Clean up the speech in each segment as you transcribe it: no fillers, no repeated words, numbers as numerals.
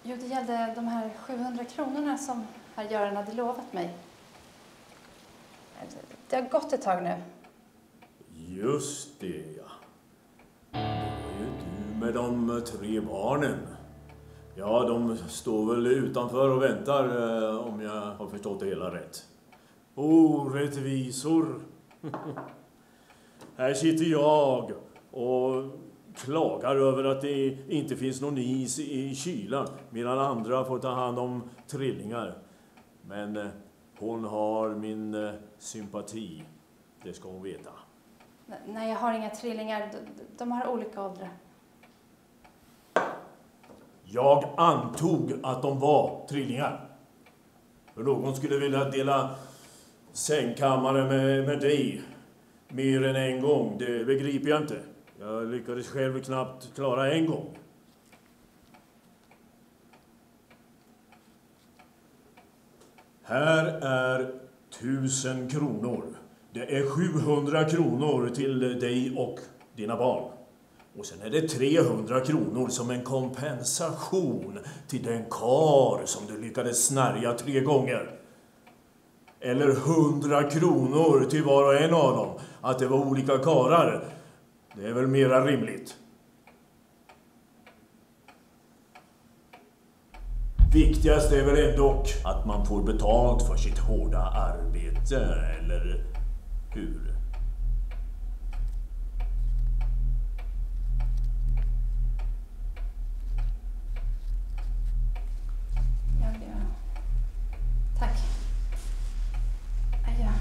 Jo, det gällde de här 700 kronorna som herr Göran hade lovat mig. Det har gått ett tag nu. Just det, ja. Det är ju du med de 3 barnen. Ja, de står väl utanför och väntar, om jag har förstått det hela rätt. Orättvisor. Här sitter jag och klagar över att det inte finns någon is i kylan, medan andra får ta hand om trillingar. Men hon har min sympati, det ska hon veta. Nej, jag har inga trillingar. De har olika åldrar. Jag antog att de var trillingar. För någon skulle vilja dela sängkammare med dig mer än en gång, det begriper jag inte. Jag lyckades själv knappt klara en gång. Här är 1000 kronor. Det är 700 kronor till dig och dina barn. Och sen är det 300 kronor som en kompensation till den kar som du lyckades snärja 3 gånger. Eller 100 kronor till var och en av dem. Att det var olika karar, det är väl mera rimligt. Viktigast är väl ändå att man får betalt för sitt hårda arbete, eller hur? Ja. Tack. Ja.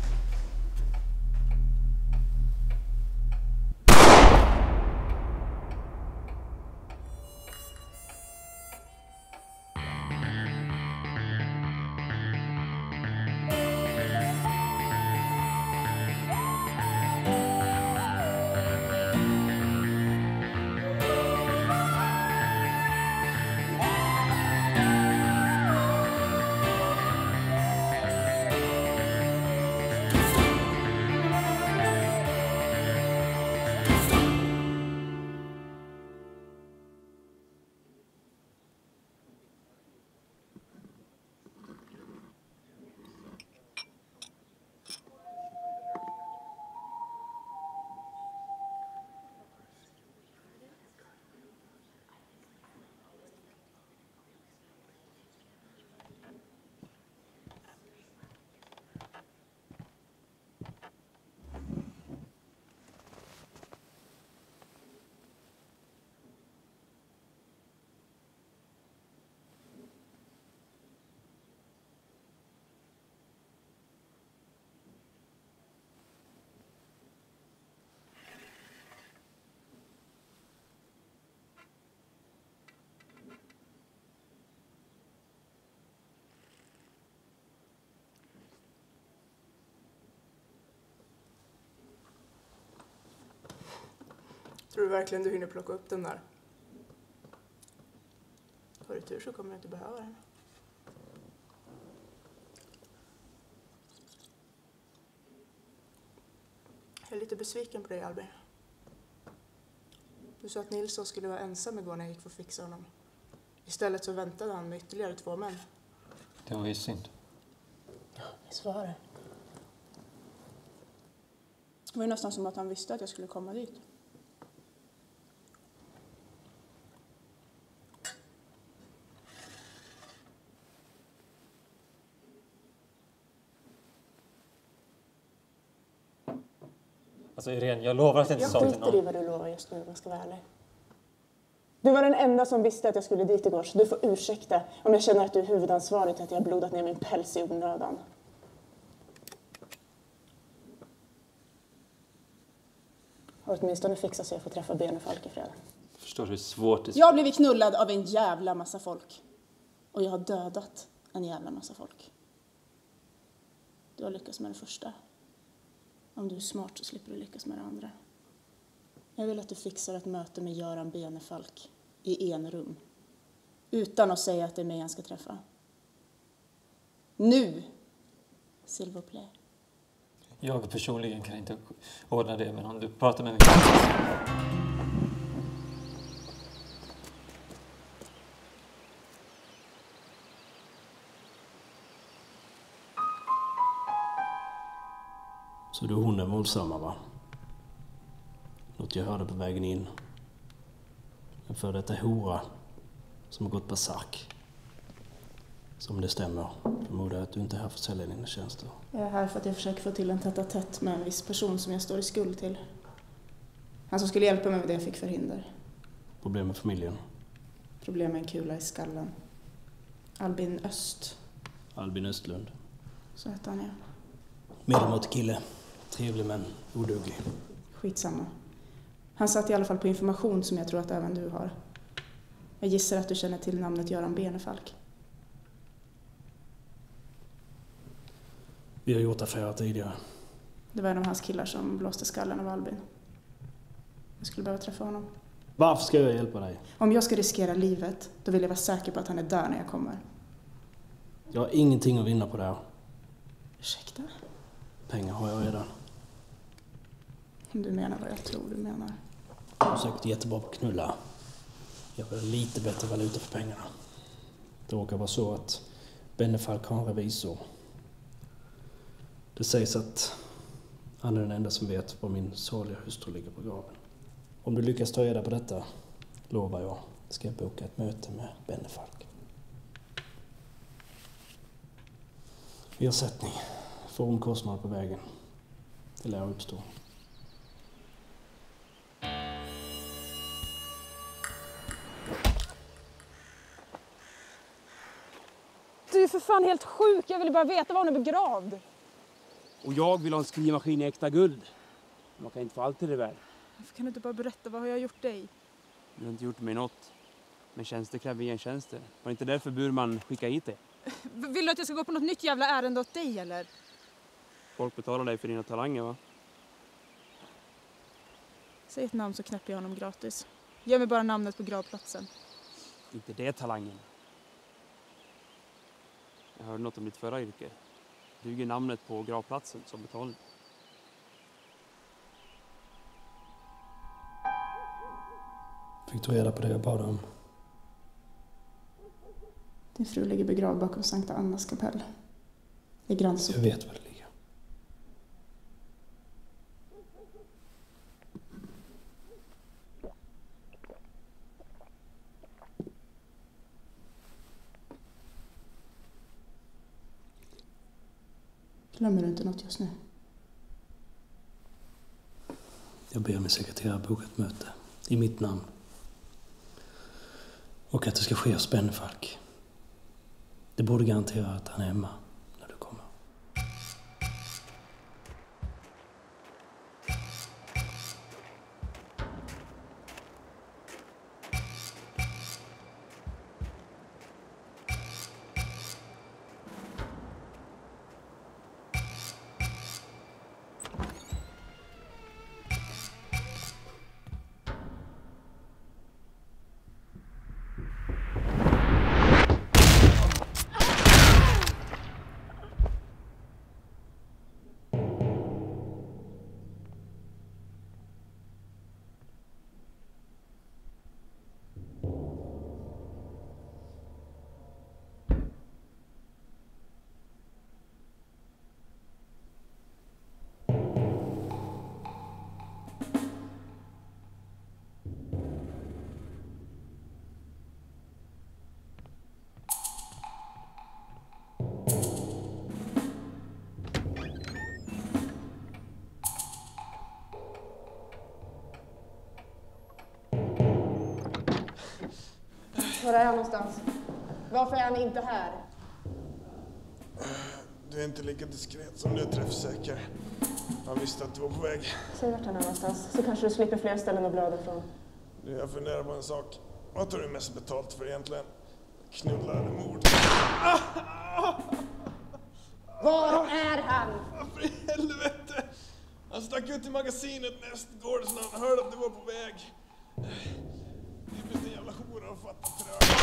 Tror du verkligen du hinner plocka upp den där? Har du tur så kommer du inte behöva den. Jag är lite besviken på dig, Albin. Du sa att Nilsson skulle vara ensam igår när jag gick för att fixa honom. Istället så väntade han med ytterligare 2 män. Det var ju synd. Ja, visst var det. Det var ju nästan som att han visste att jag skulle komma dit. Alltså Irene, jag lovar att jag inte sa till någon. Jag skiter i vad du lovar just nu om jag ska vara ärlig. Du var den enda som visste att jag skulle dit igår, så du får ursäkta om jag känner att du är huvudansvarig till att jag har blodat ner min päls i onödan. Och åtminstone fixa så jag får träffa Benefalk i fredag. Förstår du hur svårt det är? Jag har blivit knullad av en jävla massa folk. Och jag har dödat en jävla massa folk. Du har lyckats med det första. Om du är smart så slipper du lyckas med det andra. Jag vill att du fixar ett möte med Göran Benefalk i en rum. Utan att säga att det är mig han ska träffa. Nu! Silverplay. Jag personligen kan inte ordna det, men om du pratar med mig... Så du och hon är våldsamma, va? Något jag hörde på vägen in. En för detta hora som har gått basak. Som det stämmer, förmodar jag att du inte är här för att sälja dina tjänster. Jag är här för att jag försöker få till en tätt med en viss person som jag står i skuld till. Han som skulle hjälpa mig med det jag fick förhinder. Problem med familjen? Problem med en kula i skallen. Albin Öst. Albin Östlund. Så heter han, ja. Medelmåttig kille. Trevlig men oduglig. Skitsamma. Han satt i alla fall på information som jag tror att även du har. Jag gissar att du känner till namnet Göran Benefalk. Vi har gjort affärer tidigare. Det var en av hans killar som blåste skallen av Albin. Jag skulle behöva träffa honom. Varför ska jag hjälpa dig? Om jag ska riskera livet, då vill jag vara säker på att han är där när jag kommer. Jag har ingenting att vinna på det här. Ursäkta? Pengar har jag redan. Om du menar vad jag tror du menar. Jag är säkert jättebra på att knulla. Jag vill ha lite bättre valuta för pengarna. Det råkar vara så att Benefalk har en revisor. Det sägs att han är den enda som vet var min sorgliga hustru ligger på graven. Om du lyckas ta reda på detta, lovar jag, ska jag boka ett möte med Benefalk. Ersättning för omkostnader på vägen. Det lär uppstå. Du är för fan helt sjuk. Jag ville bara veta var hon är begravd. Och jag vill ha en skrivmaskin i äkta guld. Man kan inte få allt till det väl. Varför kan du inte bara berätta? Vad har jag gjort dig? Du har inte gjort mig något. Men tjänster kräver igen tjänster. Var det inte därför Burman skickade hit det? Vill du att jag ska gå på något nytt jävla ärende åt dig, eller? Folk betalar dig för dina talanger, va? Säg ett namn så knäpper jag honom gratis. Ge mig bara namnet på gravplatsen. Inte det talangen. Jag hörde något om ditt förra yrke. Duger namnet på gravplatsen som betalning. Fick du reda på det jag bad om? Din fru ligger begravd bakom Sankta Annas kapell. I Grandsort. Jag vet var det ligger. Glömmer du inte något just nu? Jag ber min sekreterare boka ett möte. I mitt namn. Och att det ska ske hos Benefalk. Det borde garantera att han är hemma när du kommer. Var är han någonstans? Varför är han inte här? Du är inte lika diskret som du är träffsäker. Han visste att du var på väg. Säg vart han är någonstans, så kanske du slipper fler ställen att blöda från. Du, jag funderar på en sak. Vad tar du mest betalt för egentligen? Knulla eller mord? Var är han? För i helvete! Han stack ut i magasinet nästgårds när han hörde att du var på väg. Det är en jävla hora att fatta trög.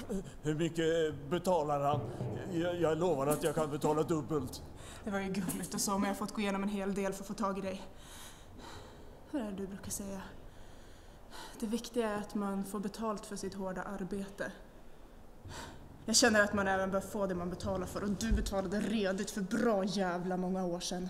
Hur mycket betalar han? Jag lovar att jag kan betala dubbelt. Det var ju gulligt och så, men jag har fått gå igenom en hel del för att få tag i dig. Hur är det du brukar säga? Det viktiga är att man får betalt för sitt hårda arbete. Jag känner att man även bör få det man betalar för, och du betalade redigt för bra jävla många år sedan.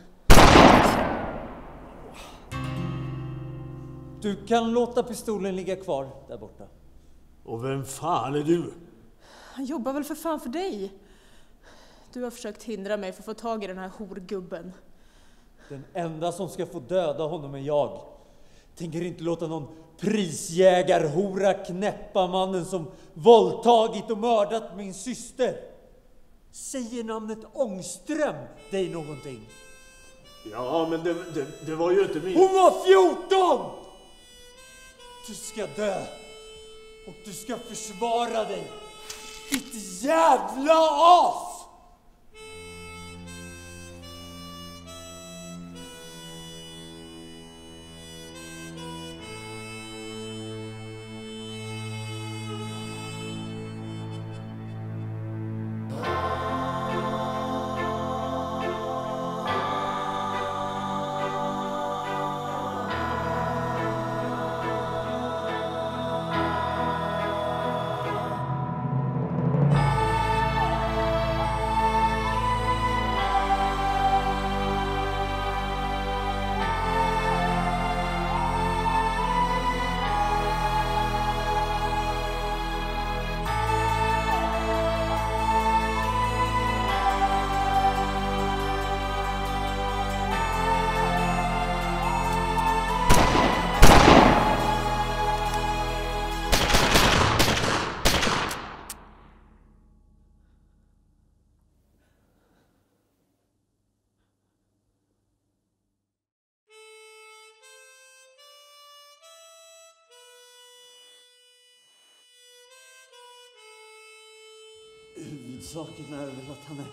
Du kan låta pistolen ligga kvar där borta. Och vem fan är du? Han jobbar väl för fan för dig? Du har försökt hindra mig för att få tag i den här horgubben. Den enda som ska få döda honom är jag. Tänker inte låta någon prisjägarhora knäppa mannen som våldtagit och mördat min syster. Säger namnet Ångström dig någonting? Ja, men det var ju inte min... Hon var 14! Du ska dö. Och du ska försvara dig. Ditt jävla as! Huvudsaken är väl att han är...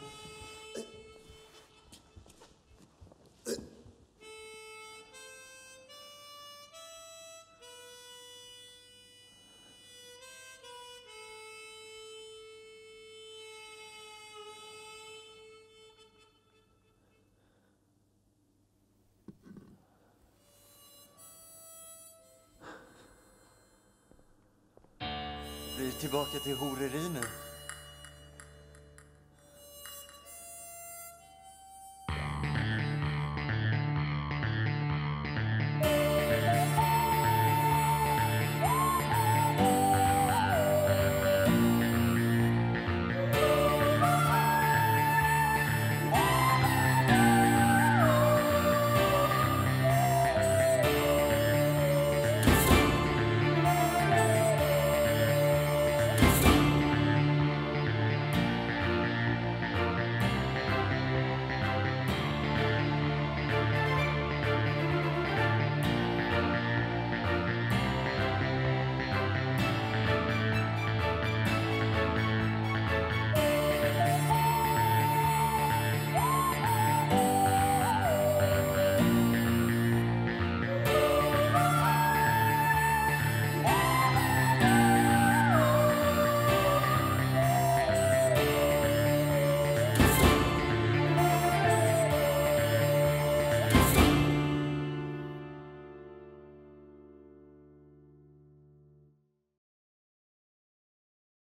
Blir tillbaka till horeri nu.